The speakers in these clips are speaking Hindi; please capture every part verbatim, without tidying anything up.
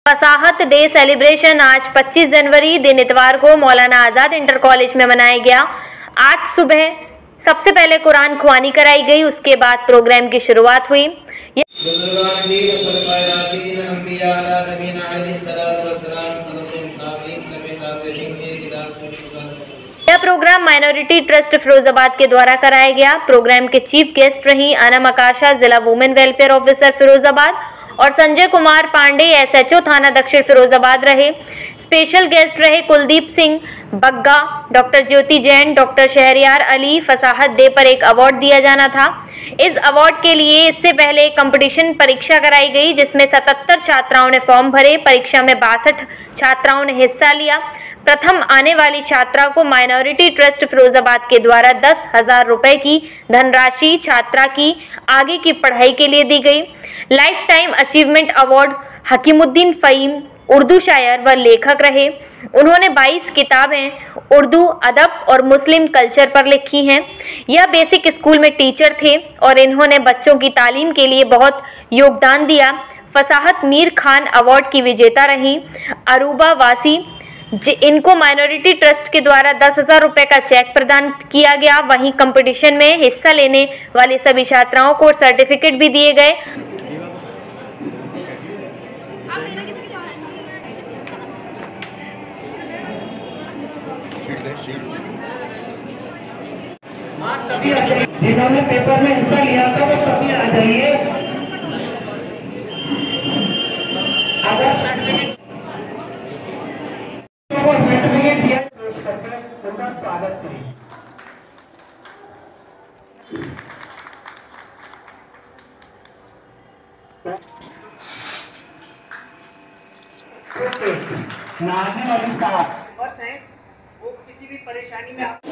फसाहत डे सेलिब्रेशन आज पच्चीस जनवरी दिन इतवार को मौलाना आज़ाद इंटर कॉलेज में मनाया गया। आज सुबह सबसे पहले कुरान ख्वानी कराई गई, उसके बाद प्रोग्राम की शुरुआत हुई। यह प्रोग्राम माइनॉरिटी ट्रस्ट फिरोजाबाद के द्वारा कराया गया। प्रोग्राम के चीफ गेस्ट रही अनम आकाशा, जिला वुमेन वेलफेयर ऑफिसर फिरोजाबाद, और संजय कुमार पांडे, एसएचओ थाना दक्षिण फिरोजाबाद रहे। स्पेशल गेस्ट रहे Kuldeep Singh Bagga, doctor Jyoti Jain, doctor Shahryar Ali. Fasahat day पर एक अवार्ड दिया जाना था। इस अवार्ड के लिए इससे पहले एक कंपटीशन परीक्षा कराई गई, जिसमें सतहत्तर छात्राओं ने फॉर्म भरे। परीक्षा में बासठ छात्राओं ने हिस्सा लिया। प्रथम आने वाली छात्रा को माइनॉरिटी ट्रस्ट फिरोजाबाद के द्वारा दस हजार रुपए की धनराशि छात्रा की आगे की पढ़ाई के लिए दी गई। Lifetime achievement award Hakimuddin Faheem Urdu शायर व लेखक रहे। उन्होंने बाईस किताबें उर्दू, अदब और मुस्लिम कल्चर पर लिखी हैं। यह बेसिक स्कूल में टीचर थे और इन्होंने बच्चों की तालीम के लिए बहुत योगदान दिया। फसाहत मीर खान अवार्ड की विजेता रही अरूबा वासी। इनको माइनॉरिटी ट्रस्ट के द्वारा दस हजार रुपये का चेक प्रदान किया गया। वहीं कंपटीशन में हिस्सा लेने वाली सभी छात्राओं को सर्टिफिकेट भी दिए गए। सभी जिन्होंने पेपर में हिस्सा लिया था वो सभी आ जाइए। अगर सर्टिफिकेट को सर्टिफिकेट दिया उनका स्वागत करें। नाज़िम अली साहब बस हैं, वो किसी भी परेशानी में आप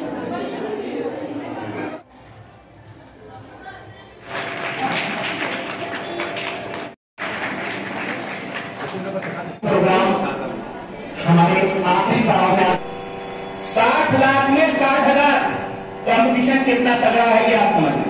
प्रोग्राम हमारे आखिरी गांव में साठ लाख में साठ हजार कंपटीशन कितना तगड़ा है ये आप समझिए।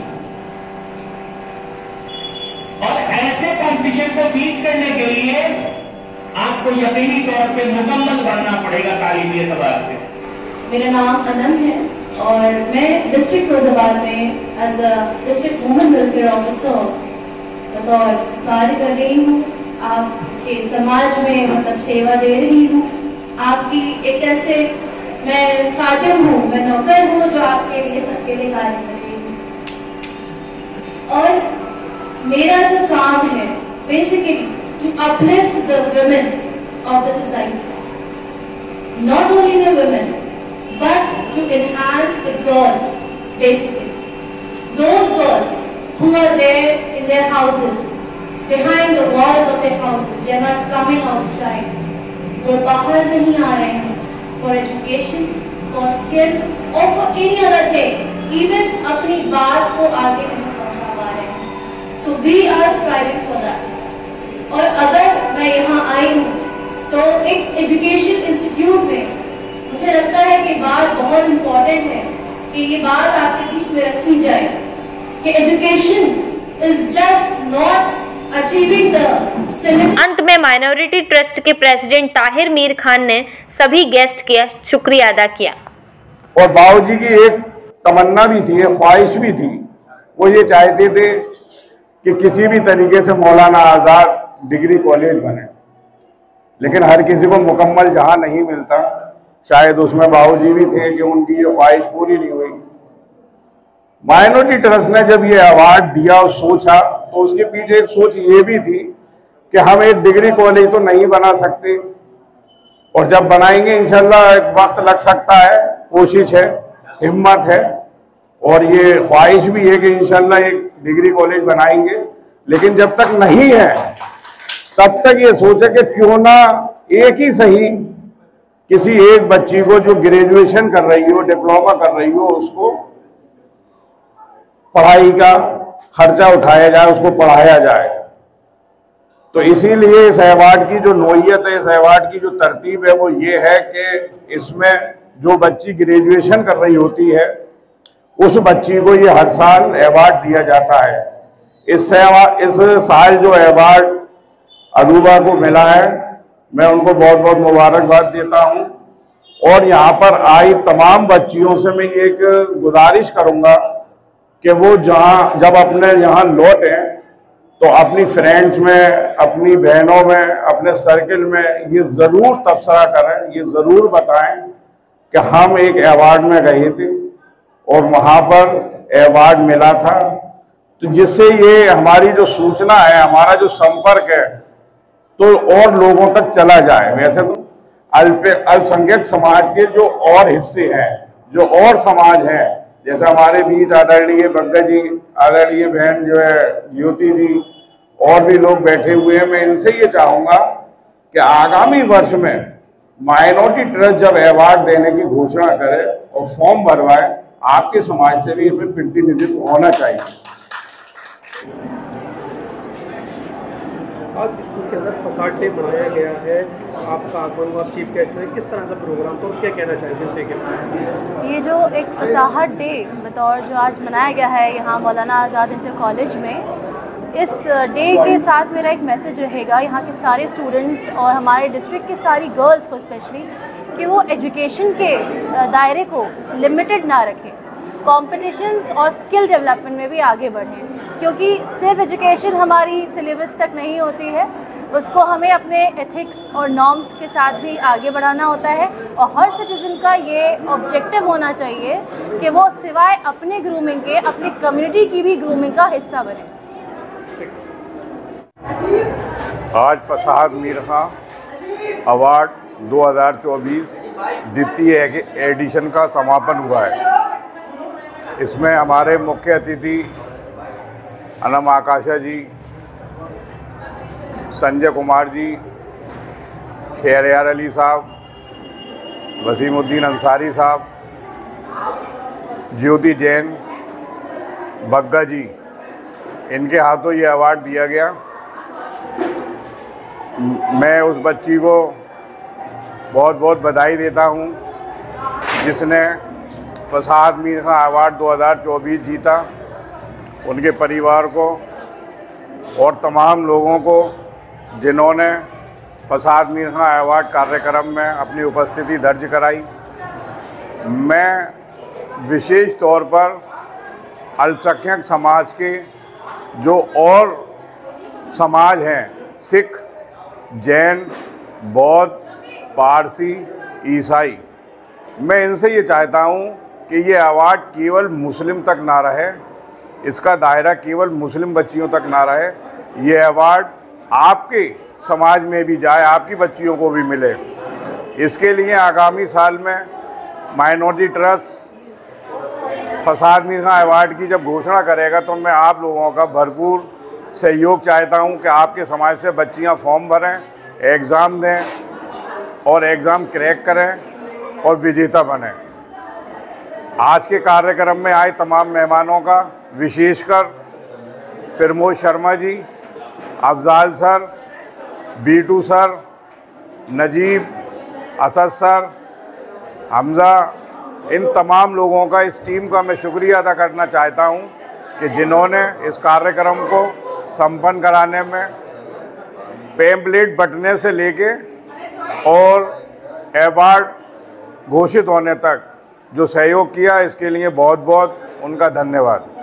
और ऐसे कंपटीशन को बीट करने के लिए आपको यकीनी तौर पे मुकम्मल बनना पड़ेगा तालीमी एतबार से। मेरा नाम अनम है और मैं डिस्ट्रिक्ट फिरोजाबाद में as a district women welfare officer बतौर कार्य कर रही हूँ। आपके समाज में मतलब सेवा दे रही हूँ। आपकी एक ऐसे मैं खादिम हूँ, मैं नौकर हूँ जो आपके लिए सबके लिए कार्य कर रही हूँ। और मेरा जो काम है basically to uplift the women of the society, not only the women but to enhance the girls, basically those girls who are there in their houses, behind the walls of their houses, they are not coming outside, वो बाहर नहीं आ रहे हैं for education, for skill or for any other thing, even अपनी बात को आगे नहीं पहुंचा पा रहे हैं। So we are striving for that। और अगर मैं यहाँ आई हूँ तो एक एजुकेशन इंस्टीट्यूट में मुझे लगता है कि बात बहुत इम्पोर्टेंट है कि ये बात आपके बीच में रखी जाए कि education is just not achieving the. अंत में माइनॉरिटी ट्रस्ट के प्रेसिडेंट ताहिर मीर खान ने सभी गेस्ट का शुक्रिया अदा किया। और बाबूजी की एक तमन्ना भी थी, एक ख्वाहिश भी थी, वो ये चाहते थे कि किसी भी तरीके से मौलाना आज़ाद डिग्री कॉलेज बने, लेकिन हर किसी को मुकम्मल जहां नहीं मिलता, शायद उसमें बाबूजी भी थे कि उनकी ये ख्वाहिश पूरी नहीं हुई। माइनॉरिटी ट्रस्ट ने जब ये अवार्ड दिया और सोचा तो उसके पीछे एक सोच ये भी थी कि हम एक डिग्री कॉलेज तो नहीं बना सकते, और जब बनाएंगे इंशाल्लाह एक वक्त लग सकता है, कोशिश है, हिम्मत है, और ये ख्वाहिश भी है कि इंशाल्लाह एक डिग्री कॉलेज बनाएंगे। लेकिन जब तक नहीं है तब तक ये सोचे कि क्यों ना एक ही सही किसी एक बच्ची को जो ग्रेजुएशन कर रही हो, डिप्लोमा कर रही हो, उसको पढ़ाई का खर्चा उठाया जाए, उसको पढ़ाया जाए। तो इसीलिए इस अवार्ड की जो नोयत है, इस अवार्ड की जो तरतीब है, वो ये है कि इसमें जो बच्ची ग्रेजुएशन कर रही होती है उस बच्ची को ये हर साल अवार्ड दिया जाता है। इस इस साल जो अवार्ड अरूबा को मिला है मैं उनको बहुत बहुत मुबारकबाद देता हूं। और यहाँ पर आई तमाम बच्चियों से मैं एक गुजारिश करूंगा कि वो जहाँ जब अपने यहाँ लौटें तो अपनी फ्रेंड्स में, अपनी बहनों में, अपने सर्किल में ये ज़रूर तबसरा करें, ये ज़रूर बताएं कि हम एक अवार्ड में गए थे और वहाँ पर अवार्ड मिला था। तो जिससे ये हमारी जो सूचना है, हमारा जो संपर्क है, तो और लोगों तक चला जाए। वैसे तो अल्प अल्पसंख्यक समाज के जो और हिस्से हैं, जो और समाज हैं, जैसे हमारे बीच आदरणीय बग्गा जी, आदरणीय बहन जो है ज्योति जी, और भी लोग बैठे हुए हैं, मैं इनसे ये चाहूँगा कि आगामी वर्ष में माइनॉरिटी ट्रस्ट जब अवार्ड देने की घोषणा करे और फॉर्म भरवाए, आपके समाज से भी इसमें प्रतिनिधित्व होना चाहिए। आज स्कूल के अंदर फसाड डे मनाया गया है, आपका आगमन हुआ चीफ गेस्ट में, किस तरह का प्रोग्राम तो क्या कहना चाहेंगे इस डे के बारे? ये जो एक फसाहत डे बतौर जो आज मनाया गया है यहाँ मौलाना आज़ाद इंटर कॉलेज में, इस डे के साथ मेरा एक मैसेज रहेगा यहाँ के सारे स्टूडेंट्स और हमारे डिस्ट्रिक्ट की सारी गर्ल्स को स्पेशली, कि वो एजुकेशन के दायरे को लिमिटेड ना रखें, कॉम्पिटिशन्स और स्किल डेवलपमेंट में भी आगे बढ़ें, क्योंकि सिर्फ एजुकेशन हमारी सिलेबस तक नहीं होती है, उसको हमें अपने एथिक्स और नॉर्म्स के साथ भी आगे बढ़ाना होता है। और हर सिटीज़न का ये ऑब्जेक्टिव होना चाहिए कि वो सिवाय अपने ग्रूमिंग के अपनी कम्युनिटी की भी ग्रूमिंग का हिस्सा बने। आज फसाद मीर खां अवार्ड दो हज़ार चौबीस द्वितीय एडिशन का समापन हुआ है। इसमें हमारे मुख्य अतिथि अनम आकाशा जी, संजय कुमार जी, शहरयार अली साहब, वसीमुद्दीन अंसारी साहब, ज्योति जैन, बग्गा जी, इनके हाथों ये अवार्ड दिया गया। मैं उस बच्ची को बहुत बहुत बधाई देता हूँ जिसने फसाद मीर खां अवार्ड दो हज़ार चौबीस जीता। उनके परिवार को और तमाम लोगों को जिन्होंने फसाद मीर खां अवार्ड कार्यक्रम में अपनी उपस्थिति दर्ज कराई। मैं विशेष तौर पर अल्पसंख्यक समाज के जो और समाज हैं, सिख, जैन, बौद्ध, पारसी, ईसाई, मैं इनसे ये चाहता हूँ कि ये अवार्ड केवल मुस्लिम तक ना रहे, इसका दायरा केवल मुस्लिम बच्चियों तक ना रहे, ये अवार्ड आपके समाज में भी जाए, आपकी बच्चियों को भी मिले। इसके लिए आगामी साल में माइनॉरिटी ट्रस्ट फसाद मीर खां अवार्ड की जब घोषणा करेगा तो मैं आप लोगों का भरपूर सहयोग चाहता हूं कि आपके समाज से बच्चियां फॉर्म भरें, एग्ज़ाम दें और एग्ज़ाम क्रैक करें और विजेता बनें। आज के कार्यक्रम में आए तमाम मेहमानों का, विशेषकर Pramod Sharma ji, Afzal sir, Bittu sir, Najib, Asad sir, Hamza, इन तमाम लोगों का, इस टीम का मैं शुक्रिया अदा करना चाहता हूं कि जिन्होंने इस कार्यक्रम को संपन्न कराने में पेम्पलेट बंटने से लेके और अवार्ड घोषित होने तक जो सहयोग किया, इसके लिए बहुत बहुत उनका धन्यवाद।